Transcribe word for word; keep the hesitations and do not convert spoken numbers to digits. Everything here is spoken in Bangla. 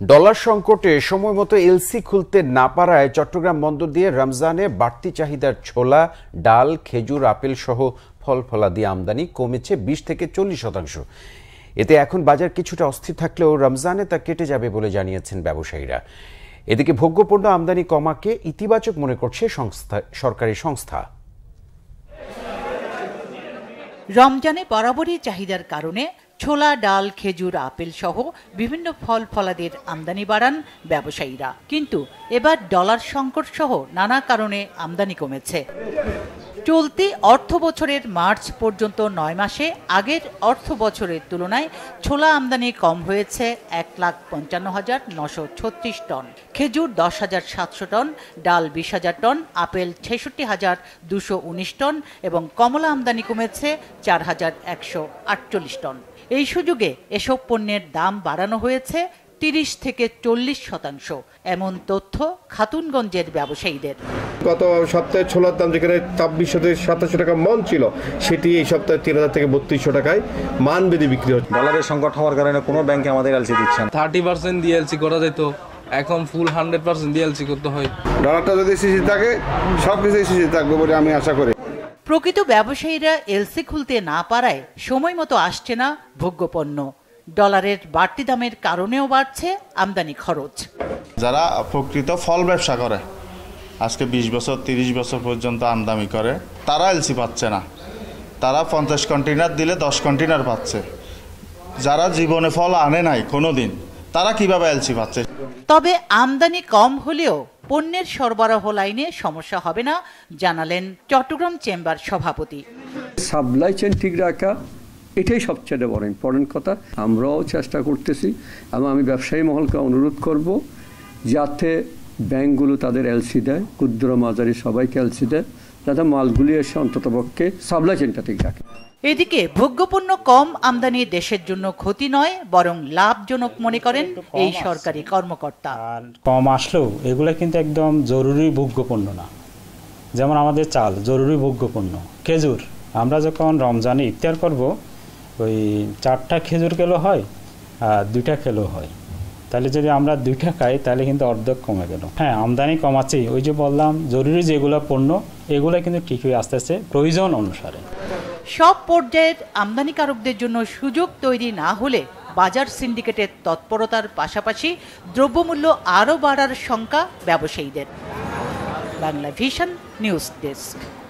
ডলার সংকটে সময়মতো এলসি খুলতে না পারায় চট্টগ্রাম বন্দর দিয়ে রমজানে বাড়তি চাহিদার ছোলা, ডাল, খেজুর, আপেল সহ ফল ফলাদি আমদানি কমেছে বিশ থেকে চল্লিশ শতাংশ। এতে এখন বাজার কিছুটা অস্থির থাকলেও রমজানে তা কেটে যাবে বলে জানিয়েছেন ব্যবসায়ীরা। এদিকে ভোগ্যপণ্য আমদানি কমাকে ইতিবাচক মনে করছে সংস্থা সরকারি সংস্থা। রমজানে বরাবরই চাহিদার কারণে ছোলা, ডাল, খেজুর, আপেল সহ বিভিন্ন ফল ফলাদির আমদানি বাড়ান ব্যবসায়ীরা। কিন্তু এবার ডলার সংকট সহ নানা কারণে আমদানি কমেছে। চলতি অর্থ বছরের মার্চ পর্যন্ত নয় মাসে আগের অর্থ বছরের তুলনায় ছোলা আমদানি কম হয়েছে এক লাখ পঞ্চান্ন হাজার নশো ছত্রিশ টন, খেজুর দশ হাজার সাতশো টন, ডাল বিশ হাজার টন, আপেল ছেষট্টি হাজার দুশো উনিশ টন এবং কমলা আমদানি কমেছে চার হাজার একশো আটচল্লিশ টন। এই সুযোগে এসব পণ্যের দাম বাড়ানো হয়েছে তিরিশ থেকে চল্লিশ শতাংশ, এমন তথ্য খাতুনগঞ্জের ব্যবসায়ীদের। গত সপ্তাহে ছোলার দাম যেখানে ছাব্বিশশো থেকে সাতাশশো টাকা মন ছিল, সেটি এই সপ্তাহে তিন হাজার থেকে বত্রিশশো টাকায় মান বেঁধে বিক্রি হচ্ছে। ডলারের সংকট হওয়ার কারণে কোনো ব্যাংকে আমাদের এলসি দিচ্ছে না। থার্টি পার্সেন্ট দিয়ে এলসি করা যেত, এখন ফুল হান্ড্রেড পার্সেন্ট দিয়ে এলসি করতে হয়। ডলারটা যদি সিসি থাকে সব কিছু সিসি থাকবে বলে আমি আশা করি। প্রকৃত ব্যবসায়ীরা এলসি খুলতে না পারায় সময় মতো আসছে না ভোগ্যপণ্য। ডলারের বাড়তি দামের কারণেও বাড়ছে আমদানি খরচ। যারা প্রকৃত ফল ব্যবসা করে, আজকে বিশ বছর তিরিশ বছর পর্যন্ত আমদানি করে, তারা এলসি পাচ্ছে না। তারা পঞ্চাশ কন্টেনার দিলে দশ কন্টেনার পাচ্ছে। যারা জীবনে ফল আনে নাই কোনো দিন, তারা কিভাবে এলসি পাচ্ছে? তবে আমদানি কম হলেও পণ্যের সরবরাহ লাইনে সমস্যা হবে না জানালেন চট্টগ্রাম চেম্বার সভাপতি। সাপ্লাই চেইন ঠিক রাখা এটাই সবচেয়ে বড় ইম্পর্টেন্ট কথা। আমরাও চেষ্টা করতেছি এবং আমি ব্যবসায়ী মহলকে অনুরোধ করব যাতে ব্যাংকগুলো তাদের এলসি দেয়, ক্ষুদ্র মাঝারি সবাইকে এলসি দেয়, যাতে মালগুলি এসে অন্ততপক্ষে সাপ্লাই চেইনটা ঠিক রাখে। এদিকে ভোগ্যপণ্য কম আমদানি দেশের জন্য ক্ষতি নয়, বরং লাভজনক মনে করেন এই সরকারি কর্মকর্তা। কম আসলেও এগুলো কিন্তু একদম জরুরি ভোগ্যপণ্য না। যেমন আমাদের চাল জরুরি ভোগ্যপণ্য, খেজুর আমরা যখন রমজানে ইফতার করব ওই চারটা খেজুর কিলো হয় আর দুইটা কিলো হয়, তাহলে যদি আমরা দুইটা খাই তাহলে কিন্তু অর্ধেক কমে গেল। হ্যাঁ, আমদানি কমাচ্ছি, ওই যে বললাম জরুরি যেগুলো পণ্য এগুলো কিন্তু ঠিকই আস্তে আস্তে প্রয়োজন অনুসারে। সব পর্যায়ের আমদানিকারকদের জন্য সুযোগ তৈরি না হলে বাজার সিন্ডিকেটের তৎপরতার পাশাপাশি দ্রব্যমূল্য আরও বাড়ার শঙ্কা ব্যবসায়ীদের। Bangla vision news desk.